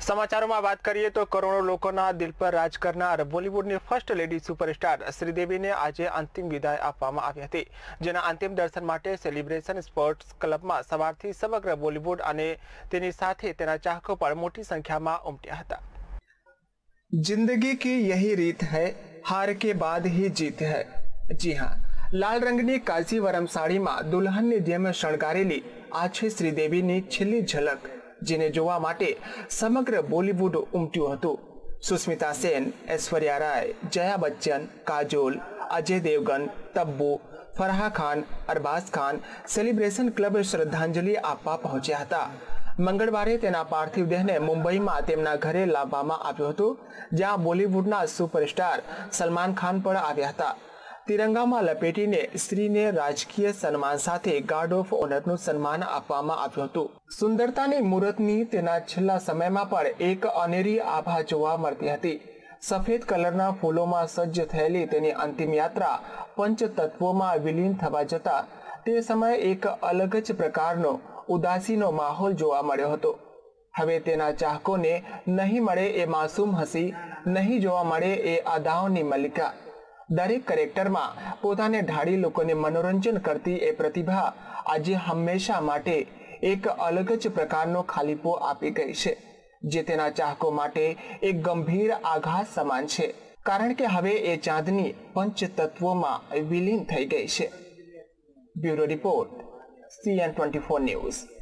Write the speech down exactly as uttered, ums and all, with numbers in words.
સમાચારોમાં વાત કરીએ તો કરોડો લોકોના દિલ પર રાજ કરનાર બોલિવૂડની ફર્સ્ટ લેડી સુપરસ્ટાર શ્રીદેવીને આજે અંતિમ વિદાય આપવામાં આવી હતી, જેના અંતિમ દર્શન માટે સેલિબ્રેશન સ્પોર્ટ્સ ક્લબમાં સવારથી સમગ્ર બોલિવૂડ અને તેની સાથે તેના ચાહકો પર મોટી સંખ્યામાં ઉમટ્યા હતા। जिंदगी की यही रीत है, हार के बाद ही जीत है। जी हाँ, लाल रंगनी कांचीवरम साड़ीમાં દુલ્હનની જેમ શણગારેલી આ છે શ્રીદેવીની છેલ્લી ઝલક, જેને જોવા માટે સમગ્ર બોલિવૂડ ઉમટ્યું હતું। સુસ્મિતા સેન, ઐશ્વર્યા રાય, જયા બચ્ચન, કાજોલ, અજય દેવગન, તબ્બુ, ફરાહ ખાન, અરબાઝ ખાન સેલિબ્રેશન ક્લબ શ્રદ્ધાંજલિ આપવા પહોંચ્યા હતા। મંગળવારે તેના પાર્થિવ દેહને મુંબઈમાં તેમના ઘરે લાવવામાં આવ્યો હતો, જ્યાં બોલિવૂડના સુપરસ્ટાર સલમાન ખાન પણ આવ્યા હતા। તિરંગામાં લપેટીને સ્ત્રીને રાજકીય સન્માન સાથે ગાર્ડ ઓફ ઓનરનું સન્માન આપવામાં આવ્યું હતું। સુંદરતાની મૂર્તની તેના છેલ્લા સમયમાં પણ એક અનેરી આભા જોવા મળતી હતી। સફેદ કલરના ફૂલોમાં સજ્જ થયેલી તેની અંતિમ યાત્રા પંચ તત્વોમાં વિલીન થવા જતા તે સમયે એક અલગ જ પ્રકારનો ઉદાસીનો માહોલ જોવા મળ્યો હતો। હવે તેના ચાહકોને નહીં મળે એ માસૂમ હસી, નહીં જોવા મળે એ અદાઓની મલ્લિકા। દરેક કેરેક્ટરમાં પોતાને ઢાળી લોકોને મનોરંજન કરતી એ પ્રતિભા આજે હંમેશા માટે એક અલગ જ પ્રકારનો ખાલીપો આપી ગઈ છે, જે તેના ચાહકો માટે એક ગંભીર આઘાત સમાન છે, કારણ કે હવે એ ચાંદની પંચ તત્વોમાં વિલીન થઈ ગઈ છે। Bureau report, C N twenty four news.